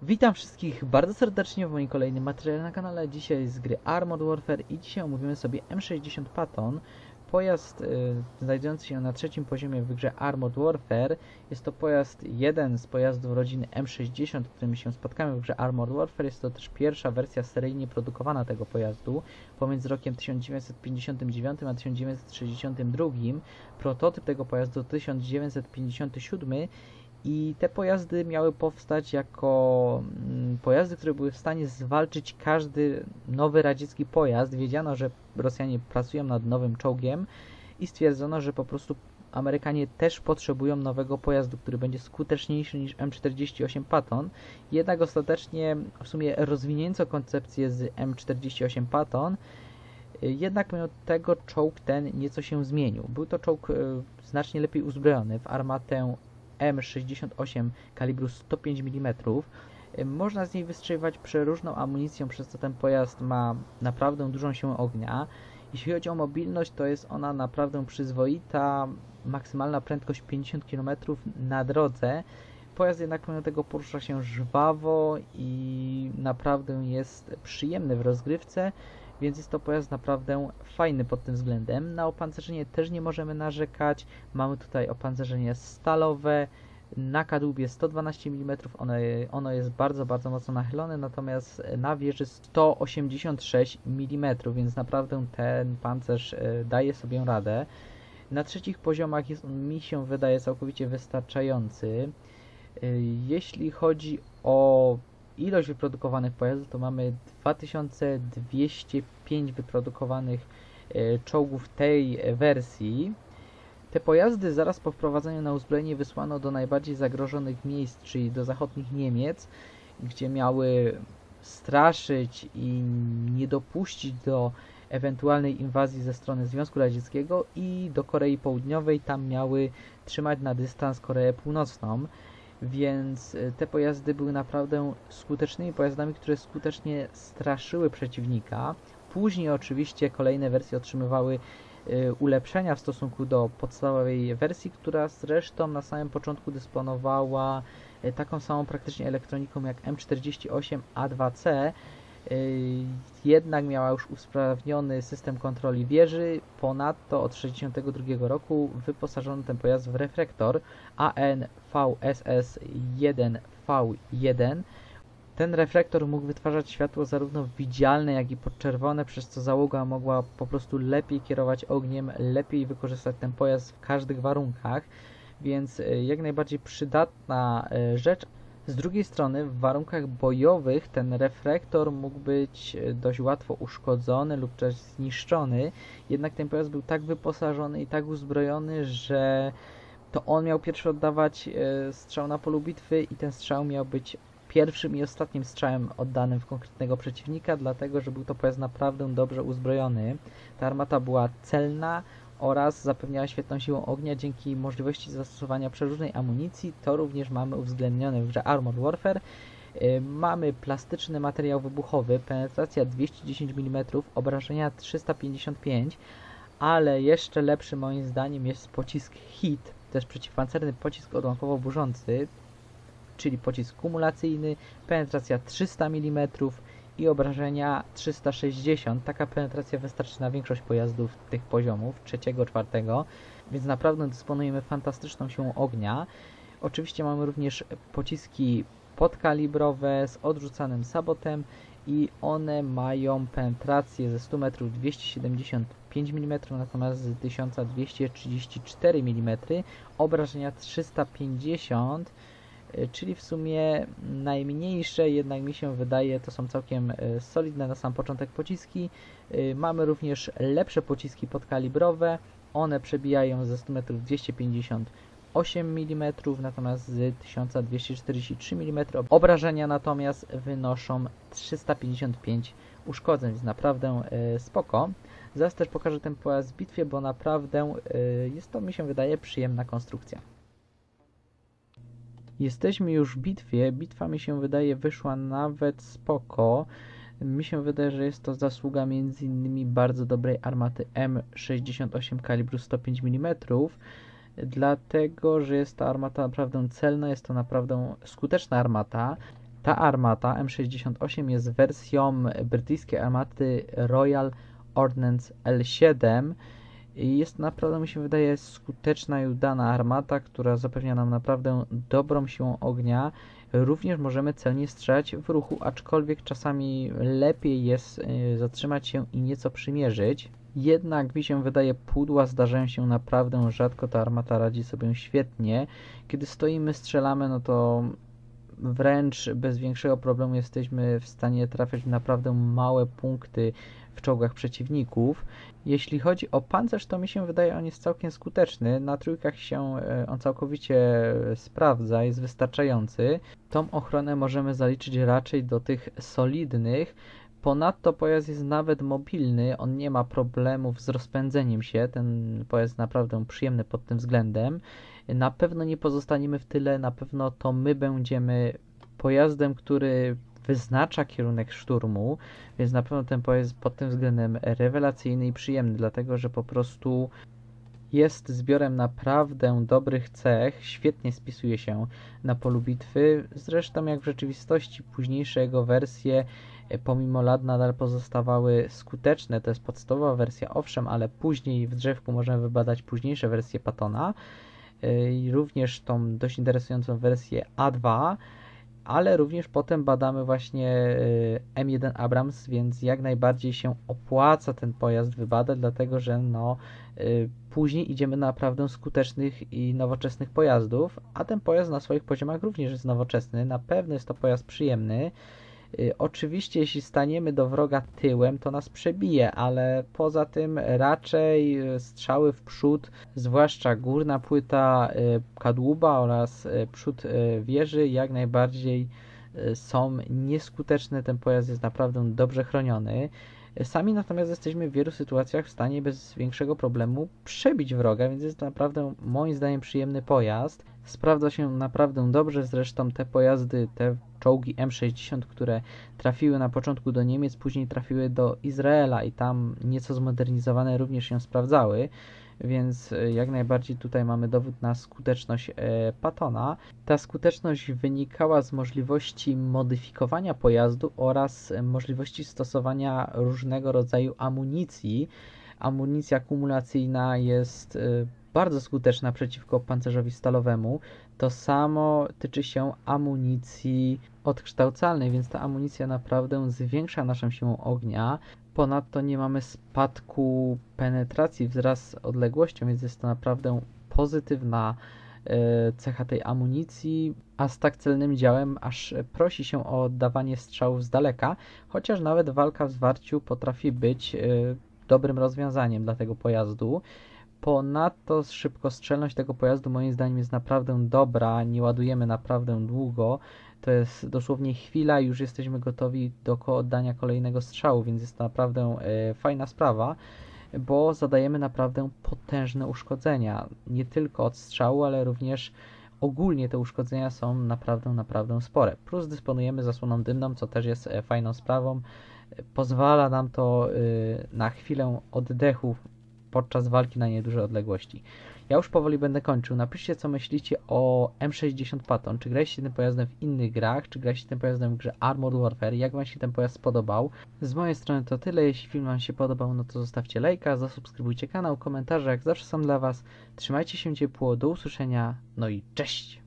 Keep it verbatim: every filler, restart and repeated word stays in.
Witam wszystkich bardzo serdecznie w moim kolejnym materiale na kanale. Dzisiaj z gry Armored Warfare i dzisiaj omówimy sobie M sześćdziesiąt Patton. Pojazd y, znajdujący się na trzecim poziomie w grze Armored Warfare. Jest to pojazd, jeden z pojazdów rodziny M sześćdziesiąt, którymi się spotkamy w grze Armored Warfare. Jest to też pierwsza wersja seryjnie produkowana tego pojazdu pomiędzy rokiem tysiąc dziewięćset pięćdziesiątym dziewiątym a tysiąc dziewięćset sześćdziesiątym drugim. Prototyp tego pojazdu tysiąc dziewięćset pięćdziesiąty siódmy. I te pojazdy miały powstać jako pojazdy, które były w stanie zwalczyć każdy nowy radziecki pojazd. Wiedziano, że Rosjanie pracują nad nowym czołgiem i stwierdzono, że po prostu Amerykanie też potrzebują nowego pojazdu, który będzie skuteczniejszy niż M czterdzieści osiem Patton. Jednak ostatecznie w sumie rozwinięto koncepcję z M czterdzieści osiem Patton. Jednak mimo tego czołg ten nieco się zmienił. Był to czołg znacznie lepiej uzbrojony w armatę M sześćdziesiąt osiem kalibru sto pięć milimetrów. Można z niej wystrzeliwać przeróżną amunicją, przez co ten pojazd ma naprawdę dużą siłę ognia. Jeśli chodzi o mobilność, to jest ona naprawdę przyzwoita. Maksymalna prędkość pięćdziesiąt kilometrów na drodze. Pojazd jednak mimo tego porusza się żwawo i naprawdę jest przyjemny w rozgrywce, więc jest to pojazd naprawdę fajny pod tym względem. Na opancerzenie też nie możemy narzekać. Mamy tutaj opancerzenie stalowe, na kadłubie sto dwanaście milimetrów, ono, ono jest bardzo, bardzo mocno nachylone, natomiast na wieży sto osiemdziesiąt sześć milimetrów, więc naprawdę ten pancerz daje sobie radę. Na trzecich poziomach jest on, mi się wydaje, całkowicie wystarczający. Jeśli chodzi o ilość wyprodukowanych pojazdów, to mamy dwa tysiące dwieście pięć wyprodukowanych czołgów tej wersji. Te pojazdy zaraz po wprowadzeniu na uzbrojenie wysłano do najbardziej zagrożonych miejsc, czyli do zachodnich Niemiec, gdzie miały straszyć i nie dopuścić do ewentualnej inwazji ze strony Związku Radzieckiego, i do Korei Południowej, tam miały trzymać na dystans Koreę Północną. Więc te pojazdy były naprawdę skutecznymi pojazdami, które skutecznie straszyły przeciwnika. Później oczywiście kolejne wersje otrzymywały ulepszenia w stosunku do podstawowej wersji, która zresztą na samym początku dysponowała taką samą praktycznie elektroniką jak M czterdzieści osiem A dwa C. Jednak miała już usprawniony system kontroli wieży. Ponadto od tysiąc dziewięćset sześćdziesiątego drugiego roku wyposażono ten pojazd w reflektor A N V S S jeden V jeden. Ten reflektor mógł wytwarzać światło zarówno widzialne, jak i podczerwone, przez co załoga mogła po prostu lepiej kierować ogniem, lepiej wykorzystać ten pojazd w każdych warunkach, więc jak najbardziej przydatna rzecz. Z drugiej strony w warunkach bojowych ten reflektor mógł być dość łatwo uszkodzony lub też zniszczony, jednak ten pojazd był tak wyposażony i tak uzbrojony, że to on miał pierwszy oddawać strzał na polu bitwy i ten strzał miał być pierwszym i ostatnim strzałem oddanym w konkretnego przeciwnika, dlatego że był to pojazd naprawdę dobrze uzbrojony. Ta armata była celna oraz zapewniała świetną siłę ognia dzięki możliwości zastosowania przeróżnej amunicji. To również mamy uwzględnione w grze Armored Warfare. Yy, mamy plastyczny materiał wybuchowy, penetracja dwieście dziesięć milimetrów, obrażenia trzysta pięćdziesiąt pięć, ale jeszcze lepszy moim zdaniem jest pocisk HIT, to jest przeciwpancerny pocisk odłamkowo-burzący, czyli pocisk kumulacyjny, penetracja trzysta milimetrów i obrażenia trzysta sześćdziesiąt. Taka penetracja wystarczy na większość pojazdów tych poziomów, trzeciego, czwartego, więc naprawdę dysponujemy fantastyczną siłą ognia. Oczywiście mamy również pociski podkalibrowe z odrzucanym sabotem i one mają penetrację ze stu metrów dwieście siedemdziesiąt pięć milimetrów, natomiast z tysiąc dwieście trzydzieści cztery milimetry obrażenia trzysta pięćdziesiąt, czyli w sumie najmniejsze, jednak mi się wydaje, to są całkiem solidne na sam początek pociski. Mamy również lepsze pociski podkalibrowe, one przebijają ze stu metrów dwieście pięćdziesiąt osiem milimetrów, natomiast z tysiąc dwieście czterdzieści trzy milimetry obrażenia natomiast wynoszą trzysta pięćdziesiąt pięć uszkodzeń, więc naprawdę spoko. Zaraz też pokażę ten pojazd w bitwie, bo naprawdę jest to, mi się wydaje, przyjemna konstrukcja. Jesteśmy już w bitwie. Bitwa, mi się wydaje, wyszła nawet spoko. Mi się wydaje, że jest to zasługa między innymi bardzo dobrej armaty M sześćdziesiąt osiem kalibru sto pięć milimetrów. dlatego że jest to armata naprawdę celna, jest to naprawdę skuteczna armata. Ta armata M sześćdziesiąt osiem jest wersją brytyjskiej armaty Royal Ordnance L siedem i jest naprawdę, mi się wydaje, skuteczna i udana armata, która zapewnia nam naprawdę dobrą siłą ognia. Również możemy celnie strzelać w ruchu, aczkolwiek czasami lepiej jest zatrzymać się i nieco przymierzyć. Jednak mi się wydaje, pudła zdarzają się naprawdę rzadko, ta armata radzi sobie świetnie. Kiedy stoimy, strzelamy, no to wręcz bez większego problemu jesteśmy w stanie trafiać w naprawdę małe punkty w czołgach przeciwników. Jeśli chodzi o pancerz, to mi się wydaje, on jest całkiem skuteczny. Na trójkach się on całkowicie sprawdza, jest wystarczający. Tą ochronę możemy zaliczyć raczej do tych solidnych. Ponadto pojazd jest nawet mobilny, on nie ma problemów z rozpędzeniem się, ten pojazd jest naprawdę przyjemny pod tym względem. Na pewno nie pozostaniemy w tyle, na pewno to my będziemy pojazdem, który wyznacza kierunek szturmu, więc na pewno ten pojazd jest pod tym względem rewelacyjny i przyjemny, dlatego że po prostu jest zbiorem naprawdę dobrych cech, świetnie spisuje się na polu bitwy, zresztą jak w rzeczywistości późniejsze jego wersje pomimo lat nadal pozostawały skuteczne. To jest podstawowa wersja, owszem, ale później w drzewku możemy wybadać późniejsze wersje Pattona i również tą dość interesującą wersję A dwa, ale również potem badamy właśnie M jeden Abrams, więc jak najbardziej się opłaca ten pojazd wybadać, dlatego że no później idziemy na naprawdę skutecznych i nowoczesnych pojazdów, a ten pojazd na swoich poziomach również jest nowoczesny, na pewno jest to pojazd przyjemny. Oczywiście jeśli staniemy do wroga tyłem, to nas przebije, ale poza tym raczej strzały w przód, zwłaszcza górna płyta kadłuba oraz przód wieży jak najbardziej są nieskuteczne. Ten pojazd jest naprawdę dobrze chroniony. Sami natomiast jesteśmy w wielu sytuacjach w stanie bez większego problemu przebić wroga, więc jest to naprawdę moim zdaniem przyjemny pojazd. Sprawdza się naprawdę dobrze, zresztą te pojazdy, te czołgi M sześćdziesiąt, które trafiły na początku do Niemiec, później trafiły do Izraela i tam nieco zmodernizowane również się sprawdzały, więc jak najbardziej tutaj mamy dowód na skuteczność e, Pattona. Ta skuteczność wynikała z możliwości modyfikowania pojazdu oraz możliwości stosowania różnego rodzaju amunicji. Amunicja kumulacyjna jest e, bardzo skuteczna przeciwko pancerzowi stalowemu. To samo tyczy się amunicji odkształcalnej, więc ta amunicja naprawdę zwiększa naszą siłę ognia. Ponadto nie mamy spadku penetracji wraz z odległością, więc jest to naprawdę pozytywna e, cecha tej amunicji, a z tak celnym działem aż prosi się o oddawanie strzałów z daleka, chociaż nawet walka w zwarciu potrafi być e, dobrym rozwiązaniem dla tego pojazdu. Ponadto szybkostrzelność tego pojazdu moim zdaniem jest naprawdę dobra, nie ładujemy naprawdę długo, to jest dosłownie chwila i już jesteśmy gotowi do oddania kolejnego strzału, więc jest to naprawdę e, fajna sprawa, bo zadajemy naprawdę potężne uszkodzenia, nie tylko od strzału, ale również ogólnie te uszkodzenia są naprawdę, naprawdę spore. Plus dysponujemy zasłoną dymną, co też jest e, fajną sprawą, e, pozwala nam to e, na chwilę oddechu podczas walki na nieduże odległości. Ja już powoli będę kończył. Napiszcie, co myślicie o M sześćdziesiąt Patton. Czy graliście tym pojazdem w innych grach? Czy graliście tym pojazdem w grze Armored Warfare? Jak wam się ten pojazd spodobał? Z mojej strony to tyle. Jeśli film wam się podobał, no to zostawcie lajka, zasubskrybujcie kanał, komentarze jak zawsze są dla was. Trzymajcie się ciepło, do usłyszenia, no i cześć!